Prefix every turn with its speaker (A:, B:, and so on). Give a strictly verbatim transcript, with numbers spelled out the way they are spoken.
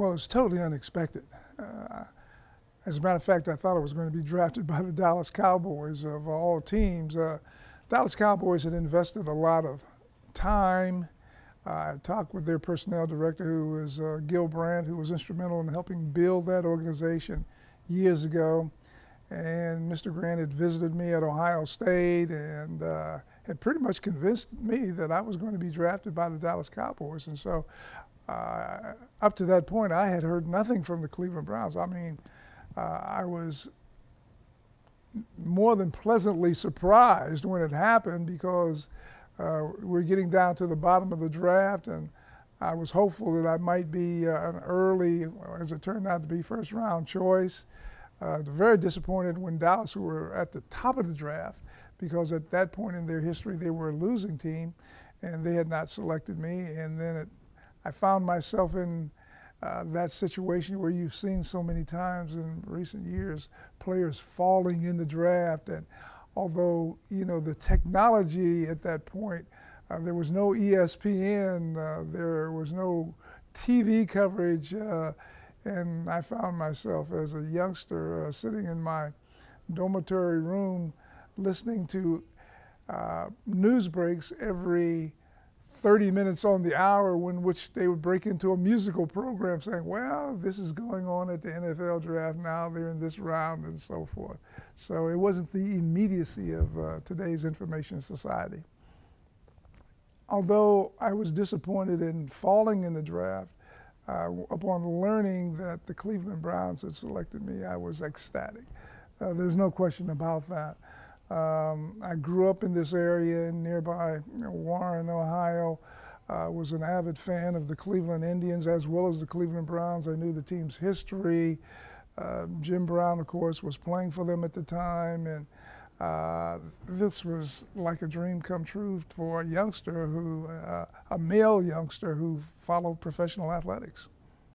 A: Well, it's totally unexpected. Uh, as a matter of fact, I thought I was going to be drafted by the Dallas Cowboys of all teams. Uh, Dallas Cowboys had invested a lot of time. Uh, I talked with their personnel director, who was uh, Gil Brandt, who was instrumental in helping build that organization years ago. And Mister Grant had visited me at Ohio State and uh, had pretty much convinced me that I was going to be drafted by the Dallas Cowboys. And so uh, up to that point, I had heard nothing from the Cleveland Browns. I mean, uh, I was more than pleasantly surprised when it happened, because uh, we're getting down to the bottom of the draft, and I was hopeful that I might be uh, an early, as it turned out to be, first round choice. Uh, very disappointed when Dallas, who were at the top of the draft, because at that point in their history they were a losing team and they had not selected me. And then it, I found myself in uh, that situation where you've seen so many times in recent years, players falling in the draft. And although, you know, the technology at that point, uh, there was no E S P N, uh, there was no T V coverage, uh, and I found myself as a youngster uh, sitting in my dormitory room listening to uh, news breaks every thirty minutes on the hour, in which they would break into a musical program saying, well, this is going on at the N F L draft now, they're in this round, and so forth. So it wasn't the immediacy of uh, today's information society. Although I was disappointed in falling in the draft, Uh, upon learning that the Cleveland Browns had selected me, I was ecstatic. Uh, there's no question about that. Um, I grew up in this area in nearby you know, Warren, Ohio. I uh, was an avid fan of the Cleveland Indians as well as the Cleveland Browns. I knew the team's history. Uh, Jim Brown, of course, was playing for them at the time, and uh, this was like a dream come true for a youngster who, uh, a male youngster who followed professional athletics.